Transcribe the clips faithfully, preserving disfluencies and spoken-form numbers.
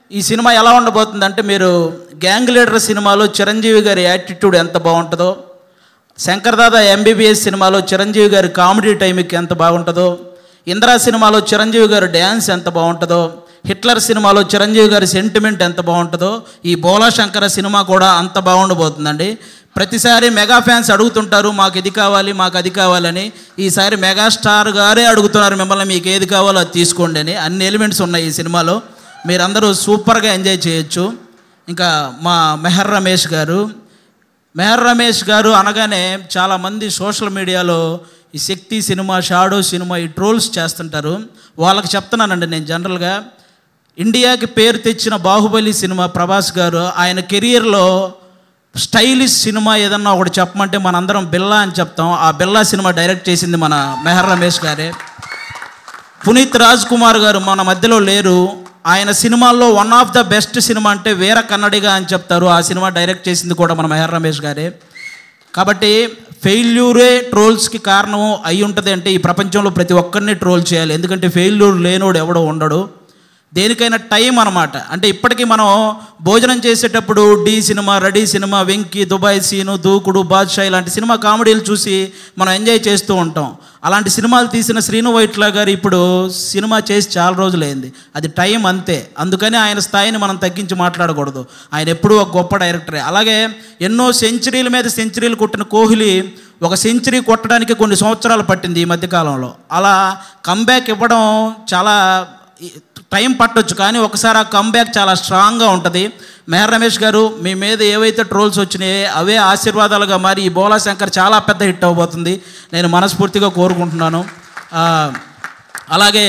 ఈ సినిమా ఎలా ఉండబోతుందంటే, మీరు గ్యాంగ్ లీడర్ సినిమాలో చిరంజీవి గారి యాటిట్యూడ్ ఎంత బాగుంటుందో, శంకర్దాదా ఎంబీబీఎస్ సినిమాలో చిరంజీవి గారి కామెడీ టైంకి ఎంత బాగుంటుందో, ఇంద్రా సినిమాలో చిరంజీవి గారి డ్యాన్స్ ఎంత బాగుంటుందో, హిట్లర్ సినిమాలో చిరంజీవి గారి సెంటిమెంట్ ఎంత బాగుంటుందో, ఈ బోలా శంకర సినిమా కూడా అంత బాగుండబోతుందండి. ప్రతిసారి మెగా ఫ్యాన్స్ అడుగుతుంటారు, మాకు ఇది కావాలి మాకు అది కావాలని. ఈసారి మెగాస్టార్ గారే అడుగుతున్నారు మిమ్మల్ని, మీకు ఏది కావాలో అది తీసుకోండి అని. అన్ని ఎలిమెంట్స్ ఉన్నాయి ఈ సినిమాలో, మీరందరూ సూపర్గా ఎంజాయ్ చేయొచ్చు. ఇంకా మా మెహర్ రమేష్ గారు మెహర్ రమేష్ గారు అనగానే చాలామంది సోషల్ మీడియాలో ఈ శక్తి సినిమా, షాడో సినిమా ఈ ట్రోల్స్ చేస్తుంటారు. వాళ్ళకి చెప్తున్నానండి నేను జనరల్గా, ఇండియాకి పేరు తెచ్చిన బాహుబలి సినిమా ప్రభాస్ గారు ఆయన కెరియర్లో స్టైలిష్ సినిమా ఏదన్నా ఒకటి చెప్పమంటే మనందరం బిల్లా అని చెప్తాం. ఆ బిల్లా సినిమా డైరెక్ట్ చేసింది మన మెహర్ రమేష్ గారే. పునీత్ రాజ్ కుమార్ గారు మన మధ్యలో లేరు, ఆయన సినిమాల్లో వన్ ఆఫ్ ద బెస్ట్ సినిమా అంటే వీర కన్నడిగా అని చెప్తారు. ఆ సినిమా డైరెక్ట్ చేసింది కూడా మన మెహర్ రమేష్ గారే. కాబట్టి ఫెయిల్యూరే ట్రోల్స్కి కారణం అయి ఉంటుంది అంటే, ఈ ప్రపంచంలో ప్రతి ఒక్కరిని ట్రోల్ చేయాలి. ఎందుకంటే ఫెయిల్యూర్ లేనోడు ఎవడో ఉండడు. దేనికైనా టైం అనమాట. అంటే ఇప్పటికీ మనం భోజనం చేసేటప్పుడు డి సినిమా, రెడీ సినిమా, వెంకీ, దుబాయ్ సీను, దూకుడు, బాద్షా ఇలాంటి సినిమా కామెడీలు చూసి మనం ఎంజాయ్ చేస్తూ ఉంటాం. అలాంటి సినిమాలు తీసిన శ్రీను వైట్ల గారు ఇప్పుడు సినిమా చేసి చాలా రోజులైంది. అది టైం అంతే. అందుకని ఆయన స్థాయిని మనం తగ్గించి మాట్లాడకూడదు. ఆయన ఎప్పుడూ ఒక గొప్ప డైరెక్టరే. అలాగే ఎన్నో సెంచరీల మీద సెంచరీలు కొట్టిన కోహ్లీ ఒక సెంచరీ కొట్టడానికి కొన్ని సంవత్సరాలు పట్టింది ఈ మధ్యకాలంలో. అలా కంబ్యాక్ ఇవ్వడం చాలా టైం పట్టొచ్చు, కానీ ఒకసారి ఆ కంబ్యాక్ చాలా స్ట్రాంగ్గా ఉంటుంది. మెహర్ రమేష్ గారు, మీ మీద ఏవైతే ట్రోల్స్ వచ్చినాయో అవే ఆశీర్వాదాలుగా మారి ఈ బోలా శంకర్ చాలా పెద్ద హిట్ అవబోతుంది నేను మనస్ఫూర్తిగా కోరుకుంటున్నాను. అలాగే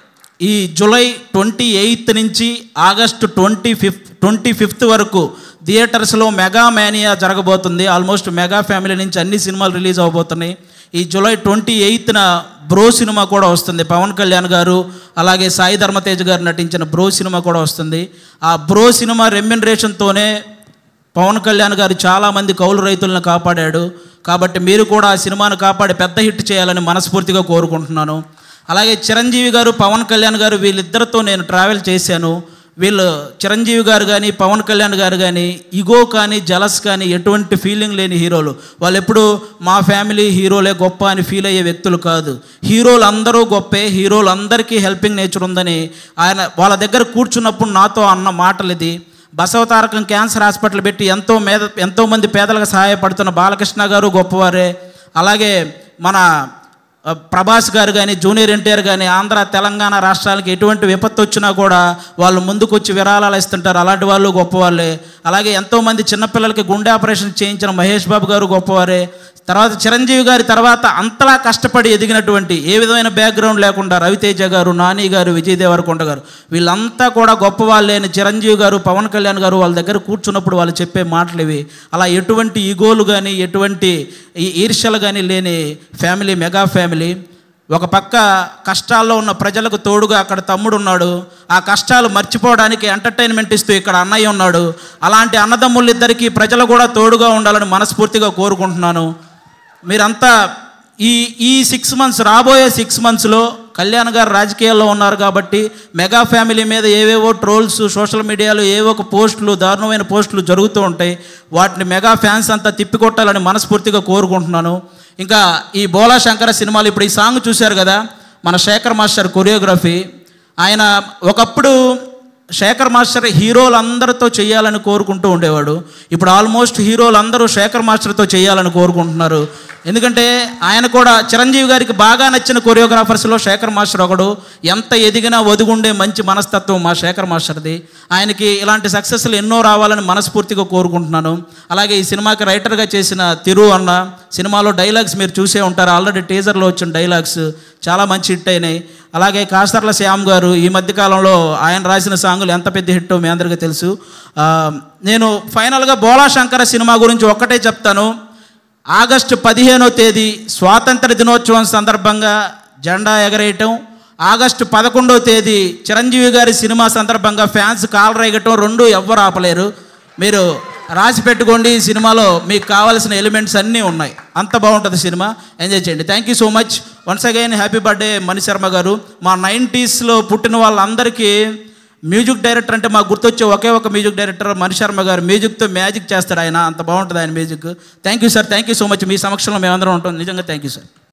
ఈ జూలై ట్వంటీ ఎయిత్ నుంచి August twenty fifth twenty fifth వరకు థియేటర్స్లో మెగా మేనియా జరగబోతుంది. ఆల్మోస్ట్ మెగా ఫ్యామిలీ నుంచి అన్ని సినిమాలు రిలీజ్ అవబోతున్నాయి. ఈ జూలై ట్వంటీ ఎయిత్న బ్రో సినిమా కూడా వస్తుంది. పవన్ కళ్యాణ్ గారు అలాగే సాయి ధర్మతేజ్ గారు నటించిన బ్రో సినిమా కూడా వస్తుంది. ఆ బ్రో సినిమా రెమ్యునరేషన్తోనే పవన్ కళ్యాణ్ గారు చాలామంది కౌలు రైతులను కాపాడాడు. కాబట్టి మీరు కూడా ఆ సినిమాను కాపాడి పెద్ద హిట్ చేయాలని మనస్ఫూర్తిగా కోరుకుంటున్నాను. అలాగే చిరంజీవి గారు, పవన్ కళ్యాణ్ గారు వీళ్ళిద్దరితో నేను ట్రావెల్ చేశాను. వీళ్ళు చిరంజీవి గారు కానీ పవన్ కళ్యాణ్ గారు కానీ ఇగో కానీ జలస్ కానీ ఎటువంటి ఫీలింగ్ లేని హీరోలు. వాళ్ళు ఎప్పుడు మా ఫ్యామిలీ హీరోలే గొప్ప అని ఫీల్ అయ్యే వ్యక్తులు కాదు. హీరోలు అందరూ గొప్పే, హీరోలు అందరికీ హెల్పింగ్ నేచర్ ఉందని ఆయన వాళ్ళ దగ్గర కూర్చున్నప్పుడు నాతో అన్న మాటలు ఇది. బసవతారకం క్యాన్సర్ హాస్పిటల్ పెట్టి ఎంతో మీద ఎంతోమంది పేదలకు సహాయపడుతున్న బాలకృష్ణ గారు గొప్పవారే. అలాగే మన ప్రభాస్ గారు కానీ జూనియర్ ఎన్టీఆర్ కానీ ఆంధ్ర తెలంగాణ రాష్ట్రాలకి ఎటువంటి విపత్తు వచ్చినా కూడా వాళ్ళు ముందుకొచ్చి విరాళాలు ఇస్తుంటారు. అలాంటి వాళ్ళు గొప్పవాళ్ళే. అలాగే ఎంతోమంది చిన్నపిల్లలకి గుండె ఆపరేషన్ చేయించిన మహేష్ బాబు గారు గొప్పవారే. తర్వాత చిరంజీవి గారి తర్వాత అంతలా కష్టపడి ఎదిగినటువంటి ఏ విధమైన బ్యాక్గ్రౌండ్ లేకుండా రవితేజ గారు, నాని గారు, విజయ్ దేవరకొండ గారు వీళ్ళంతా కూడా గొప్పవాళ్ళే అని చిరంజీవి గారు, పవన్ కళ్యాణ్ గారు వాళ్ళ దగ్గర కూర్చున్నప్పుడు వాళ్ళు చెప్పే మాటలు ఇవి. అలా ఎటువంటి ఈగోలు కానీ ఎటువంటి ఈర్ష్యలు కానీ లేని ఫ్యామిలీ మెగా ఫ్యామిలీ. ఒక పక్క కష్టాల్లో ఉన్న ప్రజలకు తోడుగా అక్కడ తమ్ముడు ఉన్నాడు. ఆ కష్టాలు మర్చిపోవడానికి ఎంటర్టైన్మెంట్ ఇస్తూ ఇక్కడ అన్నయ్య ఉన్నాడు. అలాంటి అన్నదమ్ముళ్ళిద్దరికీ ప్రజలు కూడా తోడుగా ఉండాలని మనస్ఫూర్తిగా కోరుకుంటున్నాను. మీరంతా ఈ ఈ సిక్స్ మంత్స్ రాబోయే సిక్స్ మంత్స్లో కళ్యాణ్ గారు రాజకీయాల్లో ఉన్నారు కాబట్టి మెగా ఫ్యామిలీ మీద ఏవేవో ట్రోల్స్ సోషల్ మీడియాలో ఏవో ఒక పోస్టులు, దారుణమైన పోస్టులు జరుగుతూ ఉంటాయి. వాటిని మెగా ఫ్యాన్స్ అంతా తిప్పికొట్టాలని మనస్ఫూర్తిగా కోరుకుంటున్నాను. ఇంకా ఈ బోలా శంకర సినిమాలు ఇప్పుడు ఈ సాంగ్ చూశారు కదా, మన శేఖర్ మాస్టర్ కొరియోగ్రఫీ. ఆయన ఒకప్పుడు శేఖర్ మాస్టర్ హీరోలందరితో చేయాలని కోరుకుంటూ ఉండేవాడు. ఇప్పుడు ఆల్మోస్ట్ హీరోలందరూ శేఖర్ మాస్టర్తో చేయాలని కోరుకుంటున్నారు. ఎందుకంటే ఆయన కూడా చిరంజీవి గారికి బాగా నచ్చిన కొరియోగ్రాఫర్స్లో శేఖర్ మాస్టర్ ఒకడు. ఎంత ఎదిగినా ఒదుగుండే మంచి మనస్తత్వం మా శేఖర్ మాస్టర్ది. ఆయనకి ఇలాంటి సక్సెస్లు ఎన్నో రావాలని మనస్ఫూర్తిగా కోరుకుంటున్నాను. అలాగే ఈ సినిమాకి రైటర్గా చేసిన తిరు అన్న, సినిమాలో డైలాగ్స్ మీరు చూసే ఉంటారు, ఆల్రెడీ టీజర్లో వచ్చిన డైలాగ్స్ చాలా మంచి హిట్ అయినాయి. అలాగే కాసర్ల శ్యామ్ గారు ఈ మధ్యకాలంలో ఆయన రాసిన సాంగులు ఎంత పెద్ద హిట్టో మీ అందరికీ తెలుసు. నేను ఫైనల్గా బోలా శంకర సినిమా గురించి ఒక్కటే చెప్తాను. ఆగస్టు పదిహేనో తేదీ స్వాతంత్ర దినోత్సవం సందర్భంగా జెండా ఎగరేయటం, ఆగస్టు పదకొండో తేదీ చిరంజీవి గారి సినిమా సందర్భంగా ఫ్యాన్స్ కాల్ రేగటం రెండు ఎవ్వరు ఆపలేరు. మీరు రాసి పెట్టుకోండి. ఈ సినిమాలో మీకు కావాల్సిన ఎలిమెంట్స్ అన్నీ ఉన్నాయి. అంత బాగుంటుంది సినిమా, ఎంజాయ్ చేయండి. Thank you so much. Once again happy birthday Mani Sharma garu. మా నైంటీస్లో పుట్టిన వాళ్ళందరికీ మ్యూజిక్ డైరెక్టర్ అంటే మాకు గుర్తొచ్చే ఒకే ఒక మ్యూజిక్ డైరెక్టర్ మణి శర్మ గారు. మ్యూజిక్తో మ్యాజిక్ చేస్తాడు ఆయన, అంత బాగుంటుంది ఆయన music. Thank you sir, thank you so much. మీ సమక్షంలో మేమందరం ఉంటాం. నిజంగా థ్యాంక్ యూ సార్.